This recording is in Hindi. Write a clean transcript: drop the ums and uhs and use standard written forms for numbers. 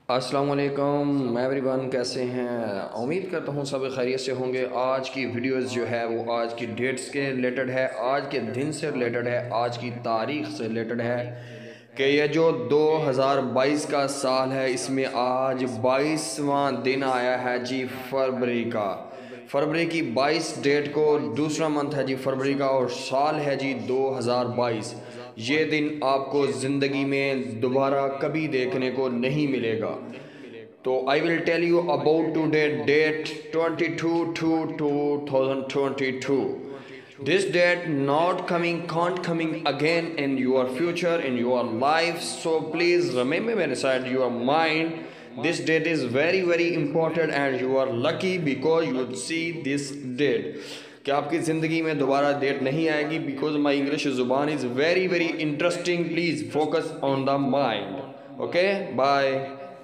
अस्सलाम वालेकुम एवरीवन, कैसे हैं? उम्मीद करता हूँ सब खैरियत से होंगे। आज की वीडियोस जो है वो आज की डेट्स के रिलेटेड है, आज के दिन से रिलेटेड है, आज की तारीख से रिलेटेड है कि ये जो 2022 का साल है इसमें आज 22वां दिन आया है जी फरवरी का। फरवरी की 22 डेट को दूसरा मंथ है जी फरवरी का और साल है जी 2022। ये दिन आपको ज़िंदगी में दोबारा कभी देखने को नहीं मिलेगा। तो I will tell you about today date 22/2/2022। This date not coming, can't coming again in your future, in your life. So please remember inside your mind, this date is very very important and you are lucky because you would see this date. कि आपकी ज़िंदगी में दोबारा डेट नहीं आएगी बिकॉज माई इंग्लिश ज़ुबान is very very interesting. Please focus on the mind. Okay, bye.